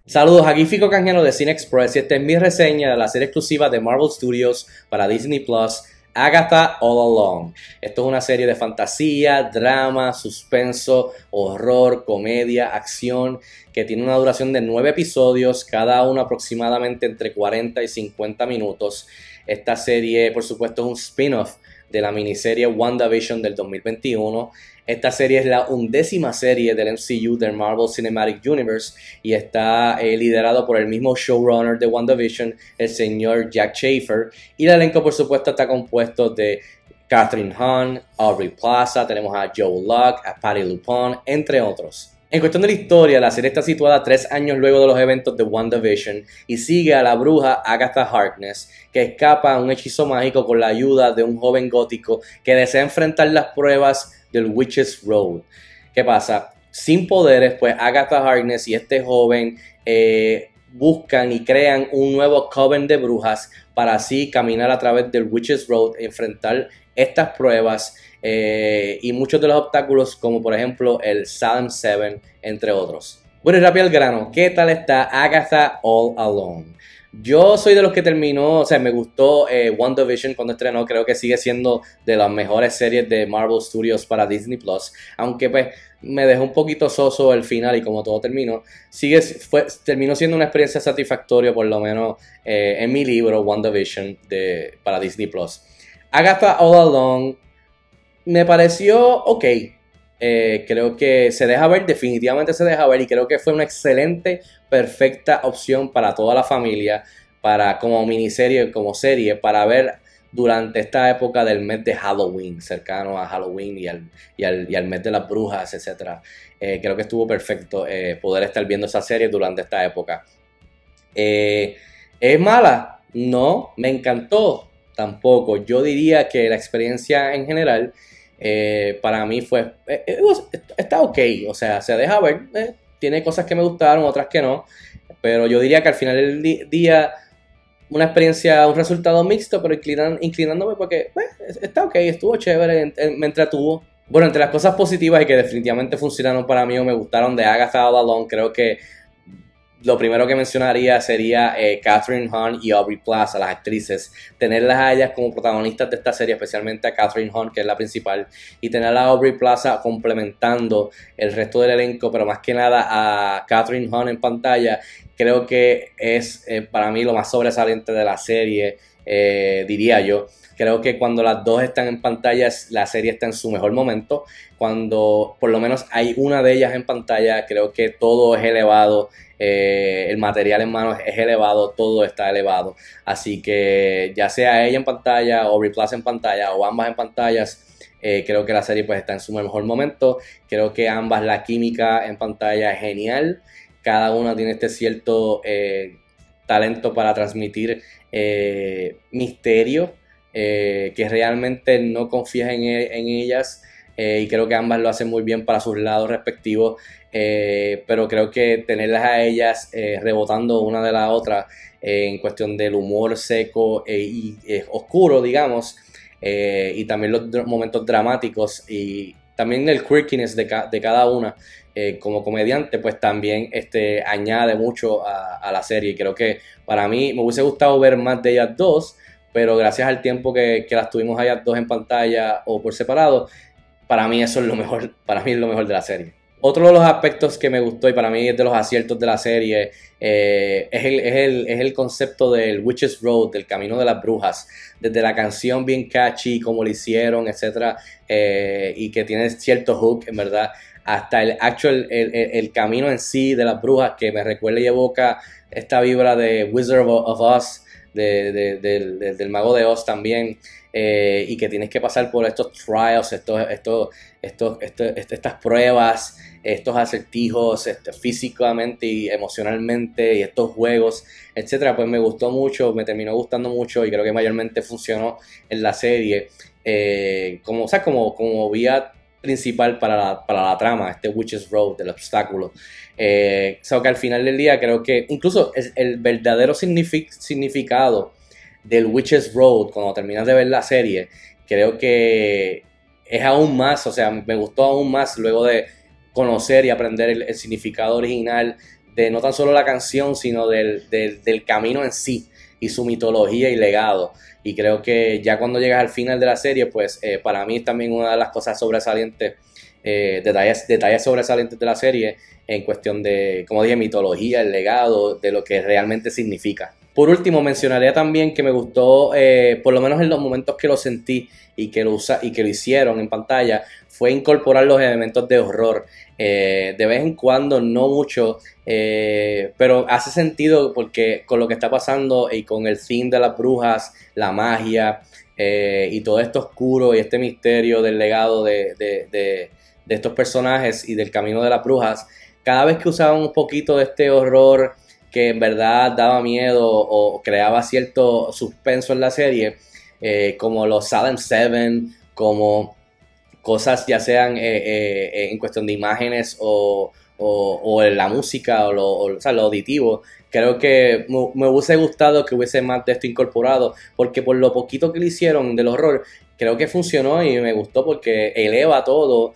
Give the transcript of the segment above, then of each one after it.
Saludos, aquí Fico Canjeno de Cine Express y esta es mi reseña de la serie exclusiva de Marvel Studios para Disney Plus, Agatha All Along. Esto es una serie de fantasía, drama, suspenso, horror, comedia, acción, que tiene una duración de 9 episodios, cada uno aproximadamente entre 40 y 50 minutos. Esta serie, por supuesto, es un spin-off de la miniserie WandaVision del 2021. Esta serie es la 11ª serie del MCU, del Marvel Cinematic Universe, y está liderado por el mismo showrunner de WandaVision, el señor Jack Schaefer. Y el elenco, por supuesto, está compuesto de Kathryn Hahn, Aubrey Plaza, tenemos a Joe Luck, a Patti LuPone, entre otros. En cuestión de la historia, la serie está situada 3 años luego de los eventos de WandaVision y sigue a la bruja Agatha Harkness, que escapa a un hechizo mágico con la ayuda de un joven gótico que desea enfrentar las pruebas del Witch's Road. ¿Qué pasa? Sin poderes, pues Agatha Harkness y este joven buscan y crean un nuevo coven de brujas para así caminar a través del Witch's Road e enfrentar estas pruebas y muchos de los obstáculos, como por ejemplo el Salem 7, entre otros. Bueno, y rápido al grano, ¿qué tal está Agatha All Along? Yo soy de los que terminó, o sea, me gustó WandaVision cuando estrenó, creo que sigue siendo de las mejores series de Marvel Studios para Disney Plus, aunque pues me dejó un poquito soso el final y como todo terminó, terminó siendo una experiencia satisfactoria, por lo menos en mi libro WandaVision para Disney Plus. Agatha All Along me pareció ok. Creo que se deja ver, definitivamente se deja ver, y creo que fue una excelente, perfecta opción para toda la familia, como miniserie, como serie, para ver durante esta época del mes de Halloween, cercano a Halloween y al mes de las brujas, etc. Creo que estuvo perfecto poder estar viendo esa serie durante esta época. ¿Es mala? No. ¿Me encantó? Tampoco. Yo diría que la experiencia en general para mí está ok, o sea, se deja ver, tiene cosas que me gustaron, otras que no, pero yo diría que al final del día una experiencia, un resultado mixto, pero inclinándome porque está ok, estuvo chévere, me entretuvo. Bueno, entre las cosas positivas y que definitivamente funcionaron para mí o me gustaron de Agatha All Along, creo que lo primero que mencionaría sería Kathryn Hahn y Aubrey Plaza, las actrices. Tenerlas a ellas como protagonistas de esta serie, especialmente a Kathryn Hahn, que es la principal, y tener a Aubrey Plaza complementando el resto del elenco, pero más que nada a Kathryn Hahn en pantalla, creo que es para mí lo más sobresaliente de la serie, diría yo. Creo que cuando las dos están en pantalla, la serie está en su mejor momento. Cuando por lo menos hay una de ellas en pantalla, creo que todo es elevado. El material en mano es elevado, todo está elevado. Así que ya sea ella en pantalla, o Aubrey Plaza en pantalla, o ambas en pantallas, creo que la serie pues está en su mejor momento. Creo que ambas, la química en pantalla es genial. Cada una tiene este cierto talento para transmitir misterio. Que realmente no confías en ellas, y creo que ambas lo hacen muy bien para sus lados respectivos, pero creo que tenerlas a ellas rebotando una de la otra en cuestión del humor seco y oscuro, digamos, y también los momentos dramáticos y también el quirkiness de cada una como comediante, pues también añade mucho a la serie. Y creo que para mí me hubiese gustado ver más de ellas dos, pero gracias al tiempo que las tuvimos allá dos en pantalla o por separado, para mí eso es lo mejor, para mí es lo mejor de la serie. Otro de los aspectos que me gustó y para mí es de los aciertos de la serie es el concepto del Witch's Road, del camino de las brujas, desde la canción bien catchy, como lo hicieron, etc. Y que tiene cierto hook, en verdad, hasta el camino en sí de las brujas, que me recuerda y evoca esta vibra de Wizard of Oz, del Mago de Oz también, y que tienes que pasar por estos trials, estas pruebas, estos acertijos físicamente y emocionalmente, y estos juegos, etcétera. Pues me gustó mucho, me terminó gustando mucho y creo que mayormente funcionó en la serie como vía principal para la trama, Witch's Road, del obstáculo. Que al final del día creo que incluso el verdadero significado del Witch's Road, cuando terminas de ver la serie, creo que es aún más, o sea, me gustó aún más luego de conocer y aprender el significado original de no tan solo la canción, sino del camino en sí y su mitología y legado. Y creo que ya cuando llegas al final de la serie, pues para mí es también una de las cosas sobresalientes, detalles sobresalientes de la serie en cuestión de, como dije, mitología, el legado, de lo que realmente significa. Por último, mencionaría también que me gustó, por lo menos en los momentos que lo sentí y que lo hicieron en pantalla, fue incorporar los elementos de horror. De vez en cuando, no mucho, pero hace sentido porque con lo que está pasando y con el fin de las brujas, la magia y todo esto oscuro y este misterio del legado de estos personajes y del camino de las brujas, cada vez que usaban un poquito de este horror que en verdad daba miedo o creaba cierto suspenso en la serie, como los Salem Seven, como cosas ya sean en cuestión de imágenes o en la música o sea, lo auditivo. Creo que me hubiese gustado que hubiese más de esto incorporado, porque por lo poquito que le hicieron del horror, creo que funcionó y me gustó porque eleva todo,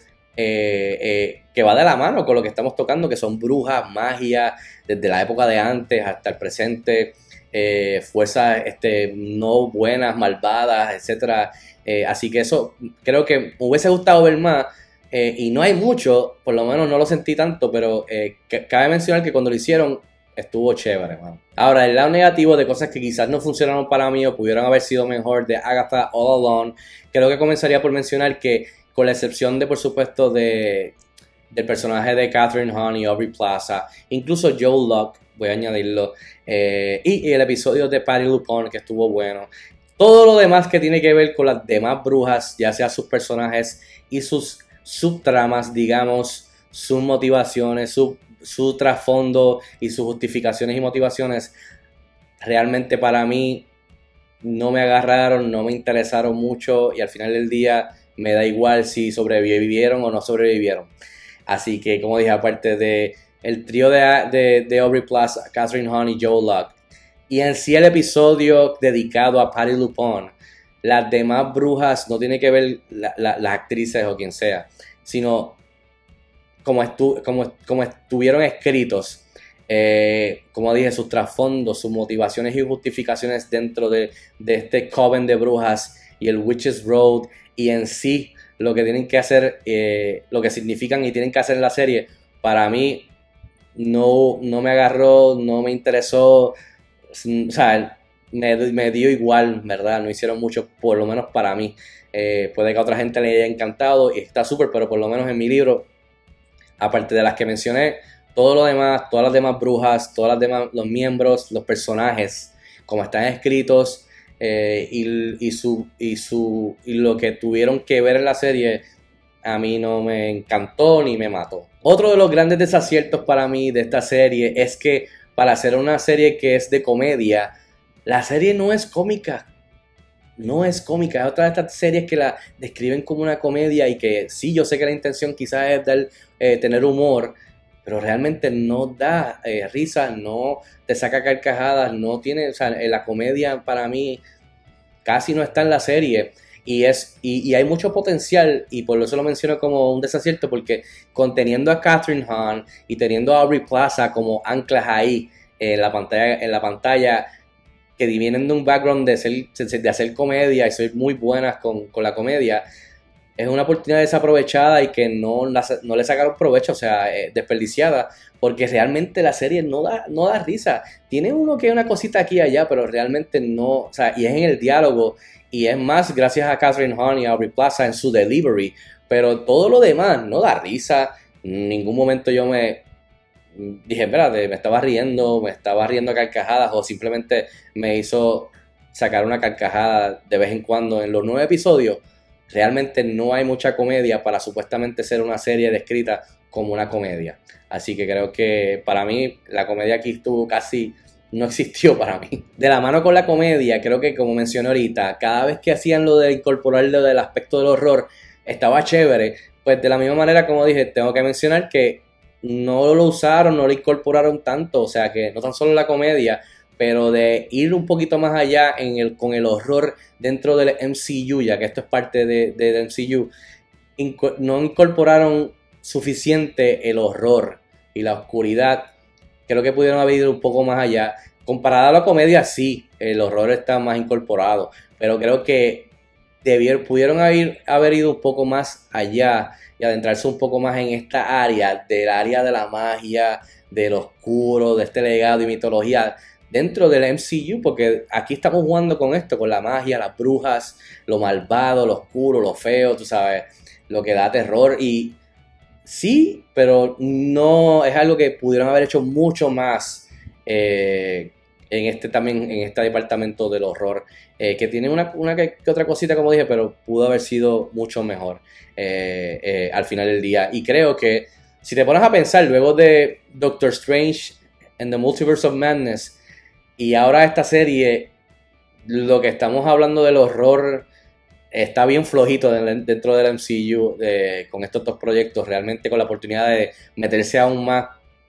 que va de la mano con lo que estamos tocando, que son brujas, magia, desde la época de antes hasta el presente, fuerzas no buenas, malvadas, etcétera. Así que eso creo que me hubiese gustado ver más, y no hay mucho, por lo menos no lo sentí tanto, pero cabe mencionar que cuando lo hicieron estuvo chévere, man. Ahora, el lado negativo de cosas que quizás no funcionaron para mí o pudieron haber sido mejor de Agatha All Alone, creo que comenzaría por mencionar que, con la excepción de, por supuesto, del personaje de Catherine Hahn y Aubrey Plaza, incluso Joe Locke, voy a añadirlo, y el episodio de Patti LuPone, que estuvo bueno. Todo lo demás que tiene que ver con las demás brujas, ya sea sus personajes y sus subtramas, digamos, sus motivaciones, su trasfondo y sus justificaciones y motivaciones, realmente para mí no me agarraron, no me interesaron mucho y al final del día me da igual si sobrevivieron o no sobrevivieron. Así que, como dije, aparte de el trío de Aubrey Plaza, Catherine Hahn y Joe Locke, y en sí el episodio dedicado a Patti LuPone, las demás brujas no tiene que ver las actrices o quien sea, sino como estuvieron escritos, como dije, sus trasfondos, sus motivaciones y justificaciones dentro de este coven de brujas y el Witches Road, y en sí lo que tienen que hacer, lo que significan y tienen que hacer en la serie, para mí no me agarró, no me interesó, o sea, me dio igual, ¿verdad? No hicieron mucho, por lo menos para mí. Puede que a otra gente le haya encantado y está súper, pero por lo menos en mi libro, aparte de las que mencioné, todo lo demás, todas las demás brujas, todas las demás, los miembros, los personajes, como están escritos, y lo que tuvieron que ver en la serie, a mí no me encantó ni me mató. Otro de los grandes desaciertos para mí de esta serie es que, para hacer una serie que es de comedia, la serie no es cómica. No es cómica. Es otra de estas series que la describen como una comedia y que sí, yo sé que la intención quizás es tener humor, pero realmente no da risa, no te saca carcajadas, no tiene, o sea, la comedia para mí casi no está en la serie. Y hay mucho potencial, y por eso lo menciono como un desacierto, porque teniendo a Catherine Hahn y teniendo a Aubrey Plaza como anclas ahí en la pantalla, que vienen de un background de hacer comedia y ser muy buenas con la comedia, es una oportunidad desaprovechada y que no le sacaron provecho, o sea, desperdiciada, porque realmente la serie no da risa. Tiene uno que una cosita aquí y allá, pero realmente no, o sea, y es en el diálogo, y es más gracias a Catherine Hahn y a Aubrey Plaza en su delivery, pero todo lo demás no da risa. En ningún momento yo me dije, espérate, me estaba riendo a carcajadas, o simplemente me hizo sacar una carcajada de vez en cuando. En los 9 episodios realmente no hay mucha comedia para supuestamente ser una serie descrita como una comedia. Así que creo que para mí la comedia aquí no existió para mí. De la mano con la comedia, creo que, como mencioné ahorita, cada vez que hacían lo de incorporar lo del aspecto del horror, estaba chévere. Pues de la misma manera, como dije, tengo que mencionar que no lo usaron, no lo incorporaron tanto, o sea que no tan solo la comedia, pero de ir un poquito más allá con el horror dentro del MCU, ya que esto es parte del MCU, no incorporaron suficiente el horror y la oscuridad Creo que pudieron haber ido un poco más allá. Comparada a la comedia, sí, el horror está más incorporado, pero creo que pudieron haber ido un poco más allá y adentrarse un poco más en esta área, del área de la magia, del oscuro, de este legado y mitología dentro del MCU, porque aquí estamos jugando con esto, con la magia, las brujas, lo malvado, lo oscuro, lo feo, tú sabes, lo que da terror y sí, pero no es algo que pudieron haber hecho mucho más en este departamento del horror, que tiene una que otra cosita como dije, pero pudo haber sido mucho mejor al final del día. Y creo que si te pones a pensar luego de Doctor Strange and the Multiverse of Madness y ahora esta serie, lo que estamos hablando del horror está bien flojito dentro del MCU con estos dos proyectos, realmente con la oportunidad de meterse aún más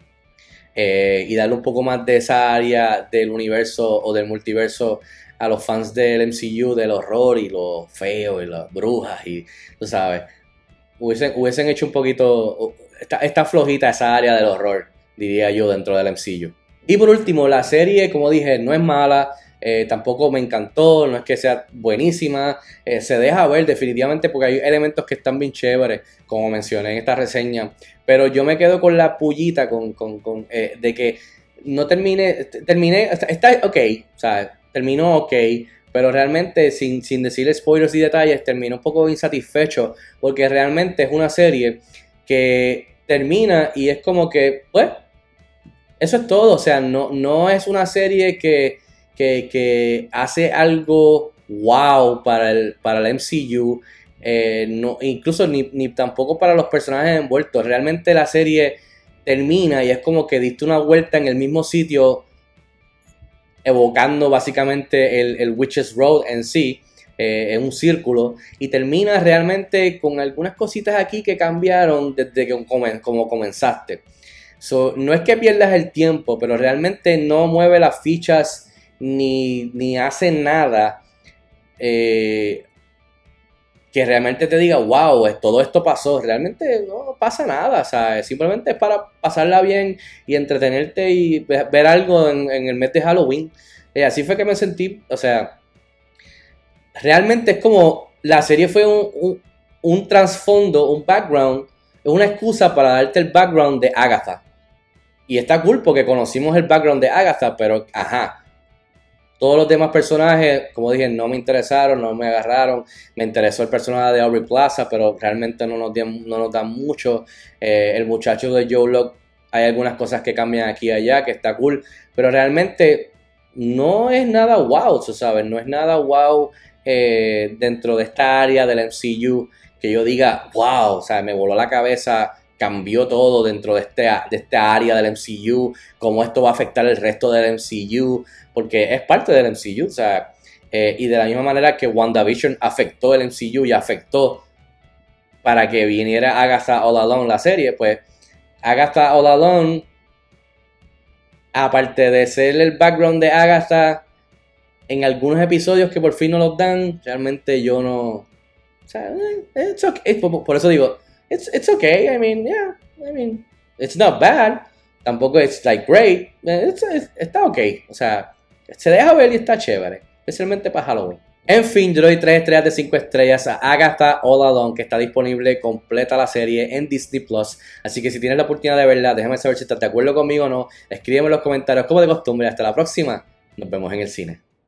y darle un poco más de esa área del universo o del multiverso a los fans del MCU, del horror y lo feo y las brujas y tú sabes, hubiesen hecho un poquito, está flojita esa área del horror, diría yo, dentro del MCU. Y por último, la serie, como dije, no es mala. Tampoco me encantó, no es que sea buenísima, se deja ver definitivamente porque hay elementos que están bien chéveres, como mencioné en esta reseña, pero yo me quedo con la pullita de que no terminé, está ok, o sea, terminó ok, pero realmente sin decirle spoilers y detalles, terminó un poco insatisfecho porque realmente es una serie que termina y es como que, pues, eso es todo, o sea, no es una serie que hace algo wow para el MCU, no, incluso ni tampoco para los personajes envueltos. Realmente la serie termina y es como que diste una vuelta en el mismo sitio, evocando básicamente el Witches Road en sí, en un círculo, y termina realmente con algunas cositas aquí que cambiaron desde que como comenzaste. So, no es que pierdas el tiempo, pero realmente no mueve las fichas ni hace nada que realmente te diga, wow, todo esto pasó. Realmente no pasa nada, o sea, simplemente es para pasarla bien y entretenerte y ver algo en el mes de Halloween. Así fue que me sentí, o sea, realmente es como la serie fue un trasfondo, un background, es una excusa para darte el background de Agatha. Y está cool porque conocimos el background de Agatha, pero ajá. Todos los demás personajes, como dije, no me interesaron, no me agarraron. Me interesó el personaje de Aubrey Plaza, pero realmente no nos dan mucho. El muchacho de Joe Locke, hay algunas cosas que cambian aquí y allá, que está cool. Pero realmente no es nada wow, tú sabes. No es nada wow dentro de esta área del MCU que yo diga, wow, o sea, me voló la cabeza, cambió todo dentro de esta área del MCU, cómo esto va a afectar el resto del MCU, porque es parte del MCU, o sea, y de la misma manera que WandaVision afectó el MCU y afectó para que viniera Agatha All Alone la serie, pues Agatha All Alone, aparte de ser el background de Agatha, en algunos episodios que por fin no los dan, realmente yo no, o sea, it's okay. Por eso digo, it's okay, I mean, yeah, I mean, it's not bad, tampoco it's like great, está okay, o sea, se deja ver y está chévere, especialmente para Halloween. En fin, yo le doy 3 estrellas de 5 estrellas a Agatha All Alone, que está disponible completa la serie en Disney Plus. Así que si tienes la oportunidad de verla, déjame saber si estás de acuerdo conmigo o no. Escríbeme en los comentarios como de costumbre. Hasta la próxima. Nos vemos en el cine.